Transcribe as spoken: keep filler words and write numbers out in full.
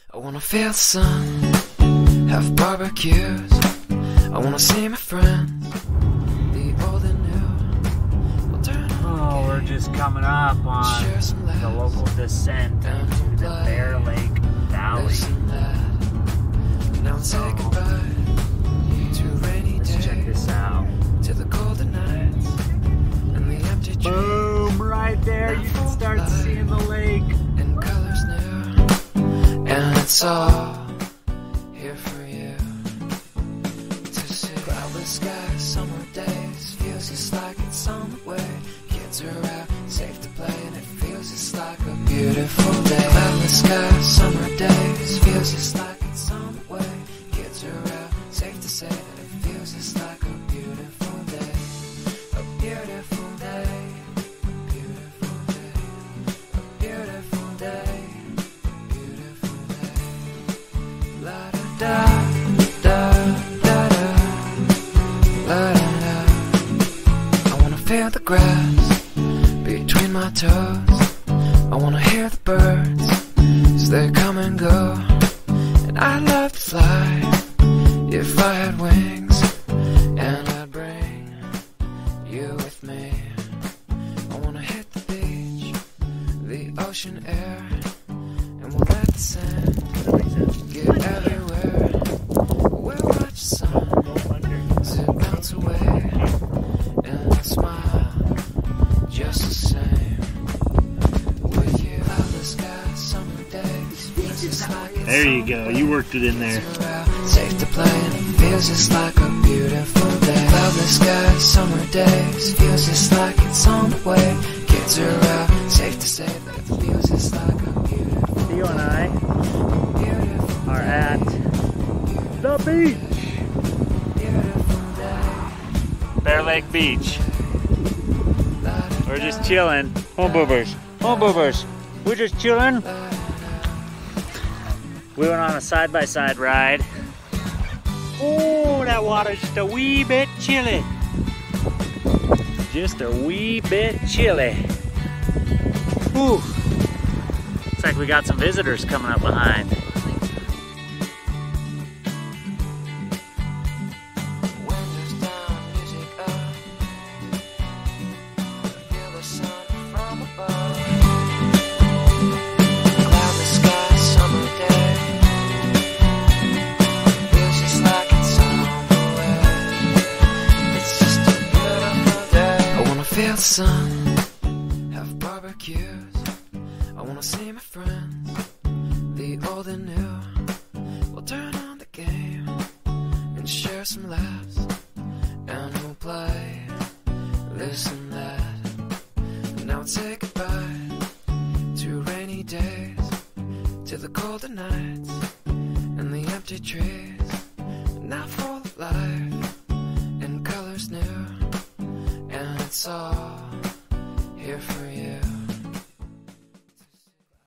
I wanna feel the sun, have barbecues. I wanna see my friends, the old and new. We'll turn on Oh, we're just coming up on the local descent into the Bear Lake Valley. Now say goodbye to rainy days. Let's check this out. To the colder nights and the empty trees. Boom! Right there, you can start seeing the lake. And colors new, and it's all here for you to see. Cloudless skies, summer days, feels just like it's on the way. Kids are out, safe to play, and it feels just like a beautiful day. Cloudless skies, summer days, feels just like it's on the way. Kids are out, safe to say that it feels just like a beautiful day. A beautiful day. A beautiful day. A beautiful day. A beautiful day. La da da da da da. La da da. I wanna feel the grass between my toes. I wanna hear the birds as they come and go. And I'd love to fly if I had wings, and I'd bring you with me. I wanna hit the beach, the ocean air, and we'll let the sand get everywhere. We'll watch the sun as it melts away, and I'll smile just the same with you. The sky, summer days, feels just like it's There you go, you worked it in there. safe to play, and it feels just like a beautiful day. Cloudless skies, summer days, feels just like it's on the way. Kids are out, safe to say that it feels just like a beautiful day. Theo and I Beautiful are day. at the beach. Beautiful day. Bear Lake Beach. La da We're just chilling. Home boobers. Home boobers. We're just chilling. We went on a side-by-side ride. Oh, that water's just a wee bit chilly. Just a wee bit chilly. Whew. Looks like we got some visitors coming up behind. Windows down, music up. Feel the sun from above. Cloudless sky, summer day. Feels just like it's on the way. It's just a beautiful day. I wanna feel the sun, have barbecues. I wanna see my friends, the old and new. We'll turn on the game and share some laughs, and we'll play this and that. Now let's say goodbye to rainy days, to the colder nights and the empty trees. Now full of life and colors new, and it's all here for you.